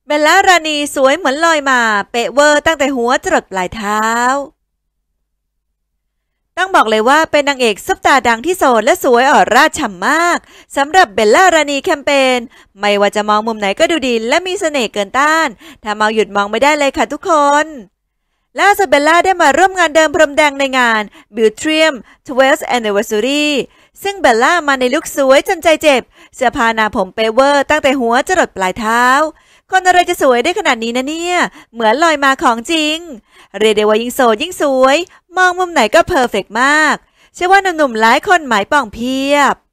เบลล่ารานีสวยเหมือนลอยมาเป๊ะเวอร์ตั้งแต่หัวจรดปลายเท้าต้องบอกเลยว่าเป็นนางเอกซุปตาดังที่โสดและสวยออร่าฉ่ำมากสำหรับเบลล่ารานีแคมเปญไม่ว่าจะมองมุมไหนก็ดูดีและมีเสน่ห์เกินต้านถ้าเมาหยุดมองไม่ได้เลยค่ะทุกคนล่าสุดเบลล่าได้มาร่วมงานเดินพรมแดงในงาน Beautrium 12th Anniversary ซึ่งเบลล่ามาในลุคสวยจนใจเจ็บเสื้อผ้าหน้าผมเปเวอร์ตั้งแต่หัวจรดปลายเท้าคนอะไรจะสวยได้ขนาดนี้นะเนี่ยเหมือนลอยมาของจริงเรียกได้ว่ายิ่งโสดยิ่งสวยมองมุมไหนก็เพอร์เฟกต์มากเชื่อว่าหนุ่มๆหลายคนหมายปองเพียบ